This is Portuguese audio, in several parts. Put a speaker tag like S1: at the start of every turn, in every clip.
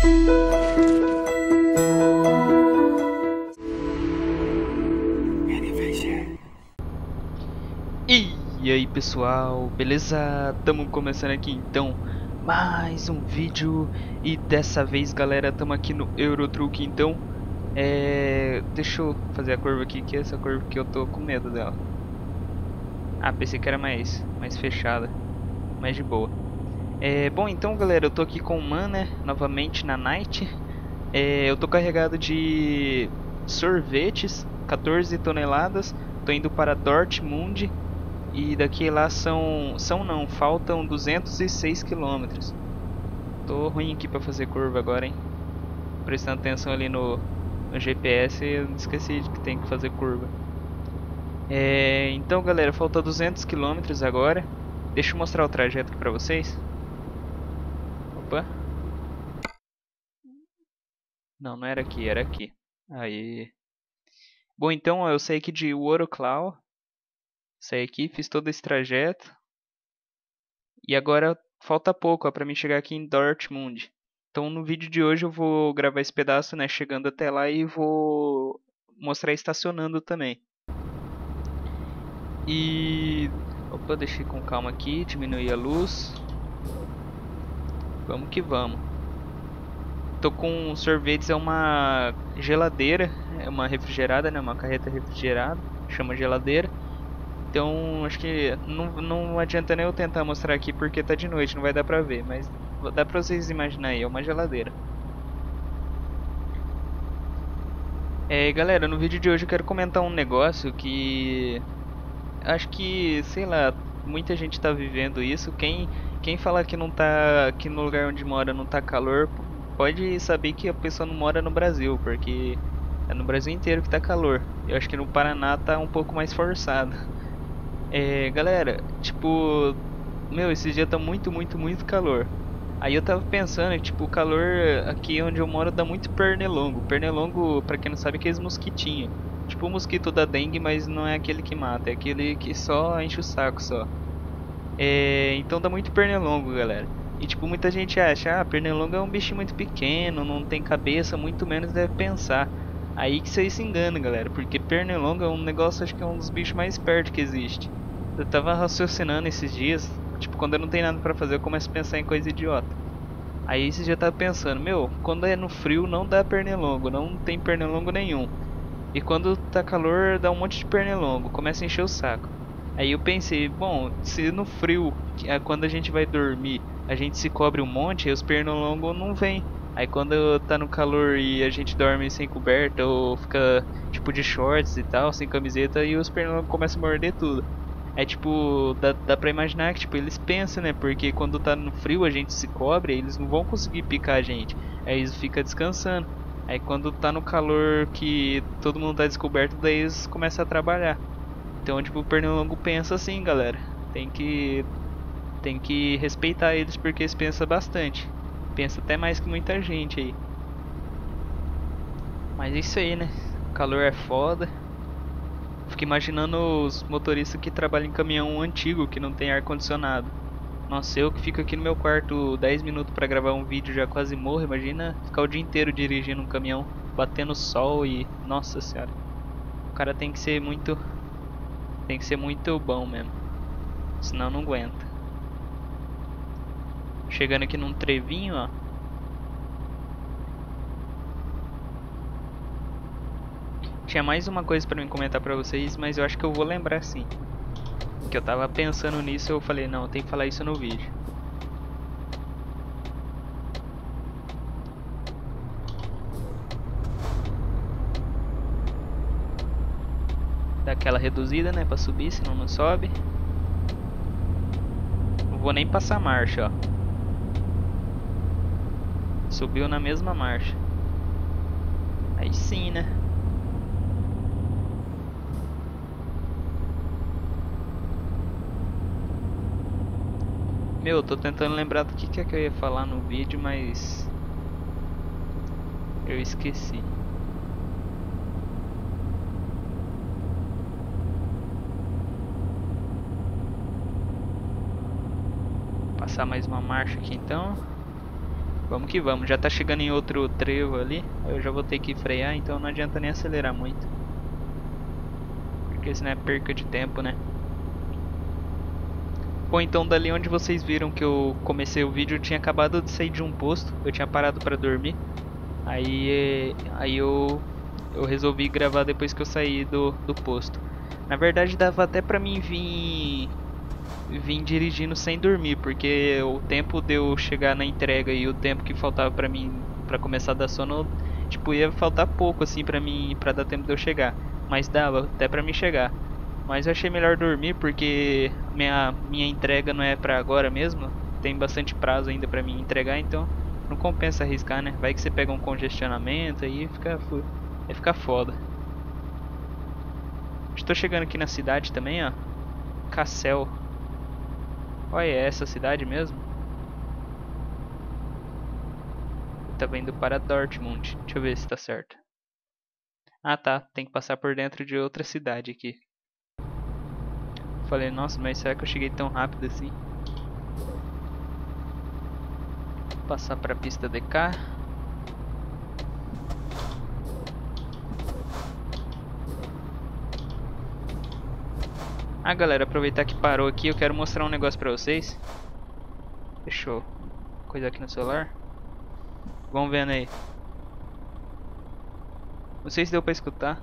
S1: E aí pessoal, beleza? Tamo começando aqui então mais um vídeo. E dessa vez galera, tamo aqui no Euro Truck então. Deixa eu fazer a curva aqui, que essa curva que eu tô com medo dela. Ah, pensei que era mais fechada, mais de boa. Bom então galera, eu tô aqui com o Man, né? Novamente na Night. Eu tô carregado de sorvetes, 14 toneladas. Tô indo para Dortmund. E daqui lá faltam 206 quilômetros. Tô ruim aqui pra fazer curva agora, hein? Prestando atenção ali no GPS, eu esqueci de que tem que fazer curva. Então galera, falta 200 quilômetros agora. Deixa eu mostrar o trajeto aqui pra vocês. Opa. Não era aqui, era aqui. Aí. Bom, então eu saí aqui de Wrocław. Saí aqui, fiz todo esse trajeto. E agora falta pouco para mim chegar aqui em Dortmund. Então no vídeo de hoje eu vou gravar esse pedaço, né, chegando até lá, e vou mostrar estacionando também. E opa, deixei com calma aqui, diminuir a luz. Vamos que vamos. Tô com sorvetes, é uma geladeira, é uma refrigerada, né, uma carreta refrigerada, chama geladeira. Então acho que não adianta nem eu tentar mostrar aqui porque tá de noite, não vai dar pra ver, mas dá pra vocês imaginarem, é uma geladeira. Galera, no vídeo de hoje eu quero comentar um negócio que acho que, sei lá, muita gente tá vivendo isso. Quem fala que não tá, que no lugar onde mora não tá calor, pode saber que a pessoa não mora no Brasil, porque é no Brasil inteiro que tá calor. Eu acho que no Paraná tá um pouco mais forçado. Galera, tipo, meu, esses dias tá muito calor. Aí eu tava pensando, tipo, o calor aqui onde eu moro dá muito pernilongo. Pernilongo, pra quem não sabe, é aqueles mosquitinhos. Tipo o mosquito da dengue, mas não é aquele que mata, é aquele que só enche o saco só. Então dá muito pernilongo, galera. E tipo, muita gente acha, pernilongo é um bichinho muito pequeno, não tem cabeça, muito menos deve pensar. Aí que vocês se enganam, galera, porque pernilongo é um negócio, acho que é um dos bichos mais espertos que existe. Eu tava raciocinando esses dias, tipo, quando eu não tenho nada pra fazer eu começo a pensar em coisa idiota. Aí esses dias eu tava pensando, meu, quando é no frio não dá pernilongo, não tem pernilongo nenhum. E quando tá calor dá um monte de pernilongo, começa a encher o saco. Aí eu pensei, bom, se no frio, quando a gente vai dormir, a gente se cobre um monte, aí os pernilongos não vêm. Aí quando tá no calor e a gente dorme sem coberta ou fica tipo de shorts e tal, sem camiseta, e os pernilongos começam a morder tudo. É tipo, dá pra imaginar que tipo, eles pensam, né? Porque quando tá no frio a gente se cobre, eles não vão conseguir picar a gente. Aí eles ficam descansando. Aí quando tá no calor que todo mundo tá descoberto, daí eles começam a trabalhar. Então tipo, o pernilongo pensa assim, galera. Tem que respeitar eles porque eles pensam bastante. Pensa até mais que muita gente aí. Mas é isso aí, né? O calor é foda. Fico imaginando os motoristas que trabalham em caminhão antigo que não tem ar condicionado. Nossa, eu que fico aqui no meu quarto 10 minutos pra gravar um vídeo já quase morro. Imagina ficar o dia inteiro dirigindo um caminhão, batendo sol e... Nossa senhora. O cara tem que ser muito bom mesmo. Senão não aguenta. Chegando aqui num trevinho, ó. Tinha mais uma coisa pra mim comentar pra vocês, mas eu acho que eu vou lembrar sim. Que eu tava pensando nisso, eu falei, não, eu tenho que falar isso no vídeo. Dá aquela reduzida, né, pra subir, senão não sobe. Não vou nem passar marcha, ó. Subiu na mesma marcha. Aí sim, né? Meu, eu tô tentando lembrar do que é que eu ia falar no vídeo, mas... eu esqueci. Passar mais uma marcha aqui então. Vamos que vamos. Já tá chegando em outro trevo ali. Eu já vou ter que frear, então não adianta nem acelerar muito. Porque senão é perca de tempo, né? Bom, então dali onde vocês viram que eu comecei o vídeo, eu tinha acabado de sair de um posto. Eu tinha parado pra dormir. Aí eu resolvi gravar depois que eu saí do posto. Na verdade dava até pra mim vir dirigindo sem dormir, porque o tempo de eu chegar na entrega e o tempo que faltava pra mim pra começar a dar sono, tipo, ia faltar pouco assim pra mim, pra dar tempo de eu chegar. Mas dava até pra mim chegar. Mas eu achei melhor dormir porque minha entrega não é pra agora mesmo. Tem bastante prazo ainda pra mim entregar, então não compensa arriscar, né? Vai que você pega um congestionamento aí fica foda. Estou chegando aqui na cidade também, ó. Cassel. Olha, é essa cidade mesmo? Eu tava indo para Dortmund. Deixa eu ver se tá certo. Ah tá, tem que passar por dentro de outra cidade aqui. Falei, nossa, mas será que eu cheguei tão rápido assim? Passar pra pista de cá. Ah galera, aproveitar que parou aqui, eu quero mostrar um negócio pra vocês. Fechou. Coisa aqui no celular. Vão vendo aí. Não sei se deu pra escutar.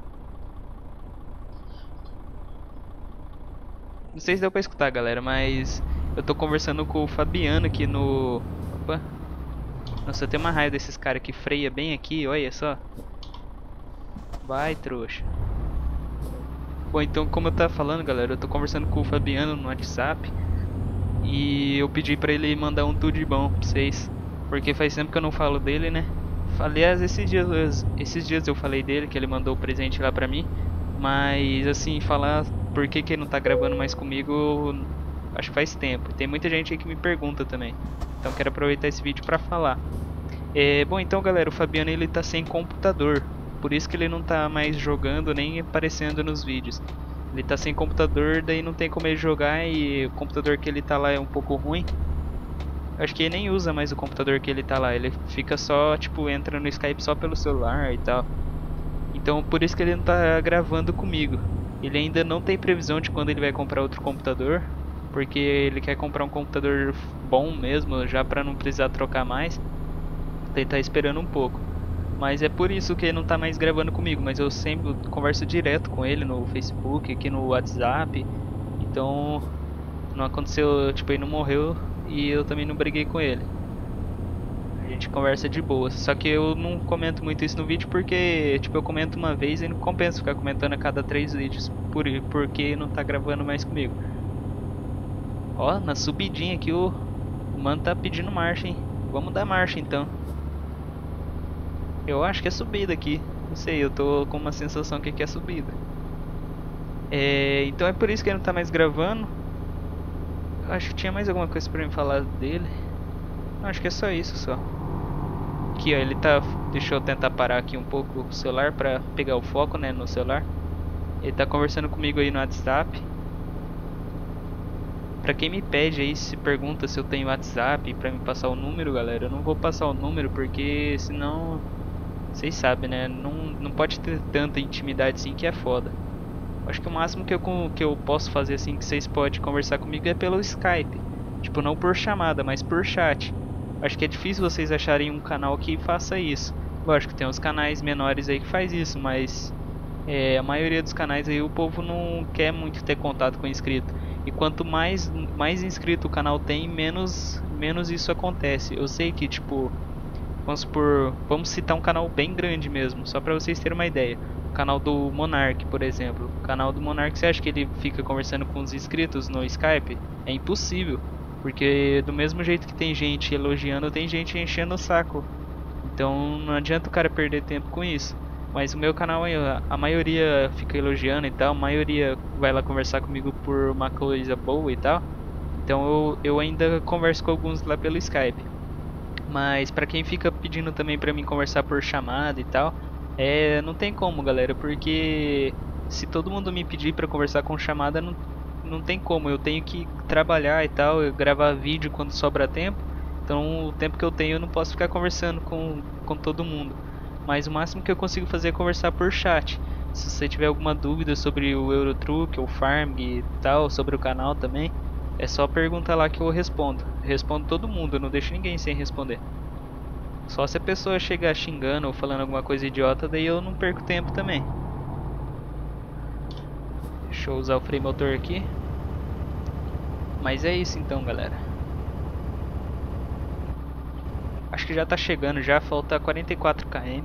S1: Não sei se deu pra escutar, galera, mas eu tô conversando com o Fabiano aqui no... Opa. Nossa, eu tenho uma raiva desses caras que freia bem aqui, olha só. Vai, trouxa. Bom, então como eu tava falando, galera, eu tô conversando com o Fabiano no WhatsApp. E eu pedi pra ele mandar um tudo de bom pra vocês. Porque faz tempo que eu não falo dele, né? Aliás, esses dias eu falei dele, que ele mandou o presente lá pra mim. Mas assim, falar por que ele não tá gravando mais comigo, acho que faz tempo. Tem muita gente aí que me pergunta também. Então quero aproveitar esse vídeo pra falar. Bom, então galera, o Fabiano ele tá sem computador. Por isso que ele não tá mais jogando nem aparecendo nos vídeos. Ele tá sem computador, daí não tem como ele jogar e o computador que ele tá lá é um pouco ruim. Acho que ele nem usa mais o computador que ele tá lá, ele fica só, tipo, entra no Skype só pelo celular e tal. Então por isso que ele não tá gravando comigo. Ele ainda não tem previsão de quando ele vai comprar outro computador, porque ele quer comprar um computador bom mesmo, já pra não precisar trocar mais. Ele tá esperando um pouco. Mas é por isso que ele não tá mais gravando comigo, mas eu sempre converso direto com ele no Facebook, aqui no WhatsApp. Então não aconteceu, tipo, ele não morreu e eu também não briguei com ele. A gente conversa de boa. Só que eu não comento muito isso no vídeo porque, tipo, eu comento uma vez e não compensa ficar comentando a cada 3 vídeos porque não tá gravando mais comigo. Ó, na subidinha aqui o mano tá pedindo marcha, hein? Vamos dar marcha então. Eu acho que é subida aqui. Não sei, eu tô com uma sensação que aqui é subida. Então é por isso que ele não tá mais gravando. Eu acho que tinha mais alguma coisa pra me falar dele. Acho que é só isso, só. Aqui, ó, ele tá... Deixa eu tentar parar aqui um pouco o celular pra pegar o foco, né, no celular. Ele tá conversando comigo aí no WhatsApp. Pra quem me pede aí, se pergunta se eu tenho WhatsApp pra me passar o número, galera, eu não vou passar o número porque senão... Vocês sabem, né? Não pode ter tanta intimidade assim que é foda. Acho que o máximo que eu posso fazer assim que vocês podem conversar comigo é pelo Skype. Tipo, não por chamada, mas por chat. Acho que é difícil vocês acharem um canal que faça isso. Lógico, tem uns canais menores aí que faz isso, mas a maioria dos canais aí o povo não quer muito ter contato com inscrito. E quanto mais inscrito o canal tem, menos isso acontece. Eu sei que, tipo... Vamos citar um canal bem grande mesmo, só pra vocês terem uma ideia. O canal do Monark, por exemplo. O canal do Monark, você acha que ele fica conversando com os inscritos no Skype? É impossível, porque do mesmo jeito que tem gente elogiando, tem gente enchendo o saco. Então não adianta o cara perder tempo com isso. Mas o meu canal, a maioria fica elogiando e tal, a maioria vai lá conversar comigo por uma coisa boa e tal. Então eu ainda converso com alguns lá pelo Skype. Mas pra quem fica pedindo também pra mim conversar por chamada e tal, não tem como, galera, porque se todo mundo me pedir pra conversar com chamada, não tem como. Eu tenho que trabalhar e tal, eu gravar vídeo quando sobra tempo, Então o tempo que eu tenho eu não posso ficar conversando com todo mundo. Mas o máximo que eu consigo fazer é conversar por chat. Se você tiver alguma dúvida sobre o Eurotruck, o Farm e tal, sobre o canal também, é só perguntar lá que eu respondo. Respondo todo mundo, eu não deixo ninguém sem responder. Só se a pessoa chegar xingando ou falando alguma coisa idiota, daí eu não perco tempo também. Deixa eu usar o freio motor aqui. Mas é isso então, galera. Acho que já tá chegando já, falta 44 km.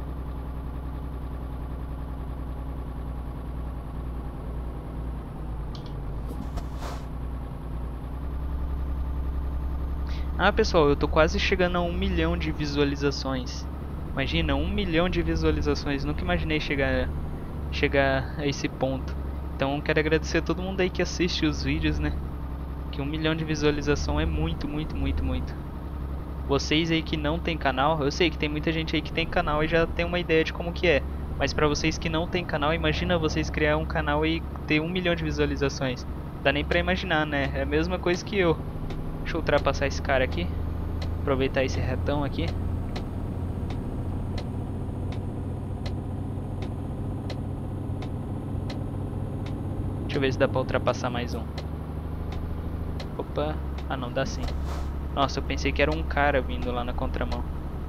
S1: Ah, pessoal, eu tô quase chegando a 1 milhão de visualizações. Imagina, 1 milhão de visualizações. Nunca imaginei chegar a esse ponto. Então quero agradecer a todo mundo aí que assiste os vídeos, né? Que 1 milhão de visualização é muito, muito, muito, muito. Vocês aí que não tem canal, eu sei que tem muita gente aí que tem canal e já tem uma ideia de como que é. Mas pra vocês que não tem canal, imagina vocês criar um canal e ter 1 milhão de visualizações. Dá nem pra imaginar, né? É a mesma coisa que eu. Deixa eu ultrapassar esse cara aqui. Aproveitar esse retão aqui. Deixa eu ver se dá pra ultrapassar mais um. Opa. Ah não, dá sim. Nossa, eu pensei que era um cara vindo lá na contramão.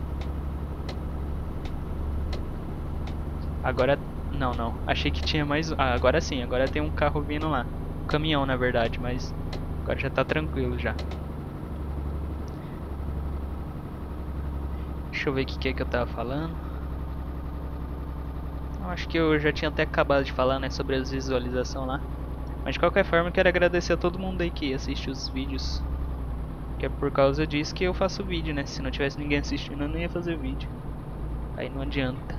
S1: Agora... Não, não. Achei que tinha mais... Ah, agora sim. Agora tem um carro vindo lá. Um caminhão, na verdade, mas... Agora já tá tranquilo já. Deixa eu ver o que é que eu tava falando. Eu acho que eu já tinha até acabado de falar, né, sobre as visualizações lá. Mas de qualquer forma eu quero agradecer a todo mundo aí que assiste os vídeos. Que é por causa disso que eu faço vídeo, né? Se não tivesse ninguém assistindo eu não ia fazer vídeo. Aí não adianta.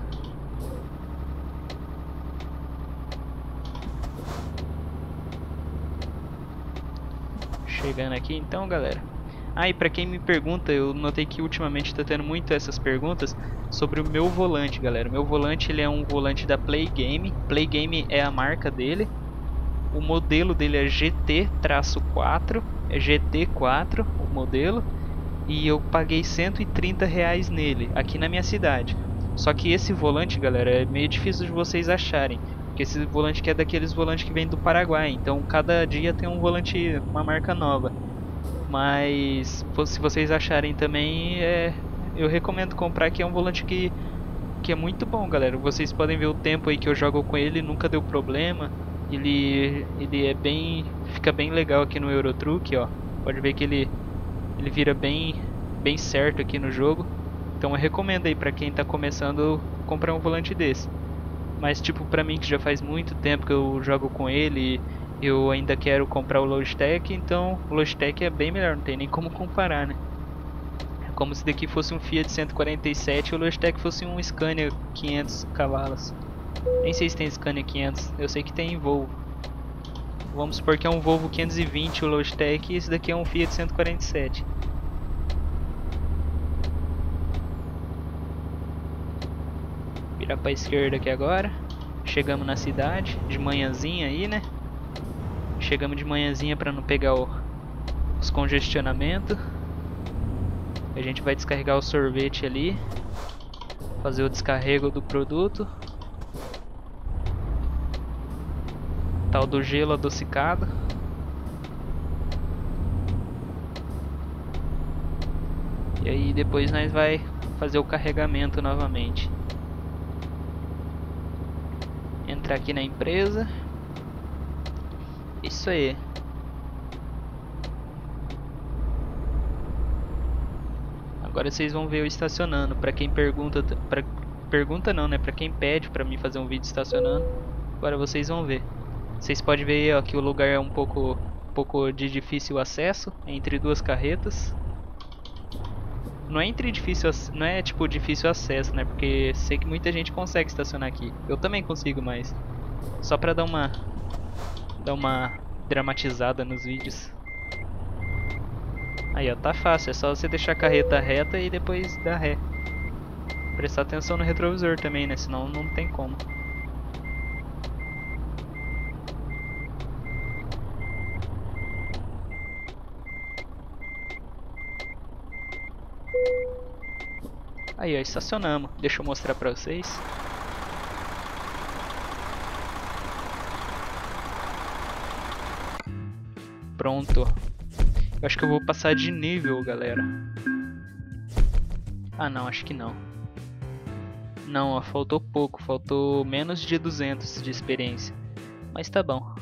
S1: Chegando aqui então, galera. Ah, e pra quem me pergunta, eu notei que ultimamente tá tendo muito essas perguntas sobre o meu volante, galera. O meu volante, ele é um volante da Playgame. Playgame é a marca dele. O modelo dele é GT-4, é GT4 o modelo. E eu paguei R$130 nele, aqui na minha cidade. Só que esse volante, galera, é meio difícil de vocês acharem. Porque esse volante que é daqueles volantes que vem do Paraguai. Então cada dia tem um volante, uma marca nova. Mas se vocês acharem também, eu recomendo comprar, que é um volante que é muito bom, galera. Vocês podem ver o tempo aí que eu jogo com ele, nunca deu problema. Ele é bem, fica bem legal aqui no Eurotruck, ó. Pode ver que ele vira bem certo aqui no jogo. Então eu recomendo aí pra quem tá começando comprar um volante desse. Mas tipo, pra mim que já faz muito tempo que eu jogo com ele, eu ainda quero comprar o Logitech, então o Logitech é bem melhor, não tem nem como comparar, né? É como se daqui fosse um Fiat 147 e o Logitech fosse um Scania 500 cavalos. Nem sei se tem Scania 500, eu sei que tem Volvo. Vamos supor que é um Volvo 520 o Logitech e esse daqui é um Fiat 147. Virar pra esquerda aqui agora. Chegamos na cidade, de manhãzinha aí, né? Chegamos de manhãzinha pra não pegar os congestionamentos. A gente vai descarregar o sorvete ali. Fazer o descarrego do produto. Tal do gelo adocicado. E aí depois nós vai fazer o carregamento novamente. Entrar aqui na empresa. Isso aí. Agora vocês vão ver eu estacionando. Pra quem pergunta, pergunta não, né? Pra quem pede pra mim fazer um vídeo estacionando. Agora vocês vão ver. Vocês podem ver, ó, que o lugar é um pouco de difícil acesso entre duas carretas. Não é tipo difícil acesso, né? Porque sei que muita gente consegue estacionar aqui. Eu também consigo, mas só pra dar uma dramatizada nos vídeos. Aí, ó, tá fácil, é só você deixar a carreta reta e depois dar ré. Prestar atenção no retrovisor também, né? Senão não tem como. Aí, ó, estacionamos. Deixa eu mostrar pra vocês. Pronto. Eu acho que eu vou passar de nível, galera. Ah, não, acho que não. Não, ó, faltou pouco. Faltou menos de 200 de experiência. Mas tá bom.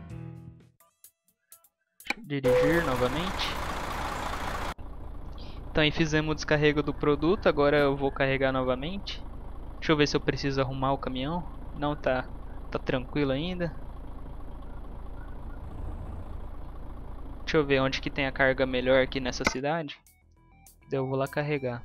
S1: Dirigir novamente. Então aí fizemos o descarrego do produto. Agora eu vou carregar novamente. Deixa eu ver se eu preciso arrumar o caminhão. Não, tá tranquilo ainda. Deixa eu ver onde que tem a carga melhor aqui nessa cidade. Daí eu vou lá carregar.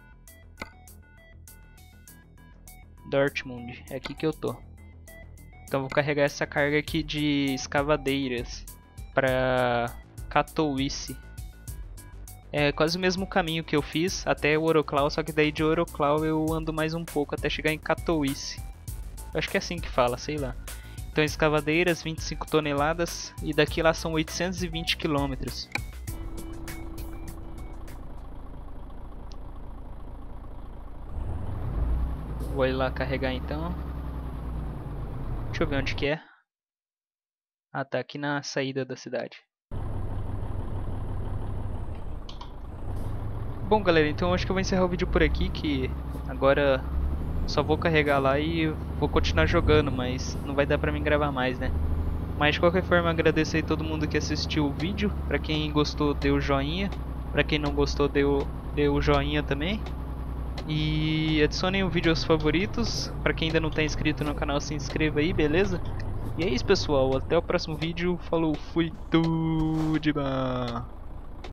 S1: Dortmund, é aqui que eu tô. Então vou carregar essa carga aqui de escavadeiras pra Katowice. É quase o mesmo caminho que eu fiz até Wrocław, só que daí de Wrocław eu ando mais um pouco até chegar em Katowice. Eu acho que é assim que fala, sei lá. Então escavadeiras, 25 toneladas e daqui lá são 820 quilômetros. Vou ir lá carregar então. Deixa eu ver onde que é. Ah, tá aqui na saída da cidade. Bom, galera, então eu acho que eu vou encerrar o vídeo por aqui, que agora só vou carregar lá e vou continuar jogando, mas não vai dar pra mim gravar mais, né? Mas de qualquer forma, agradeço aí todo mundo que assistiu o vídeo. Pra quem gostou, deu joinha. Pra quem não gostou, deu joinha também. E adicionem o vídeo aos favoritos. Pra quem ainda não tá inscrito no canal, se inscreva aí, beleza? E é isso, pessoal. Até o próximo vídeo. Falou, fui, tudo de bom.